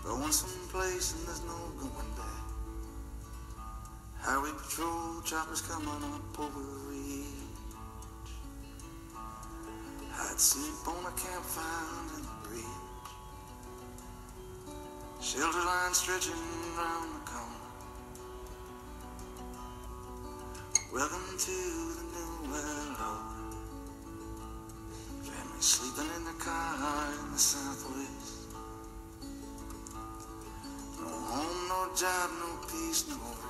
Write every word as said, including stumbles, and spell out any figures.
Going someplace and there's no going back. Highway patrol choppers coming up over the ridge. I'd sleep on a campfire in the bridge. Shelter line stretching round the corner. Welcome to the new world order. Family sleeping in the car in the southwest. No home, no job, no peace, no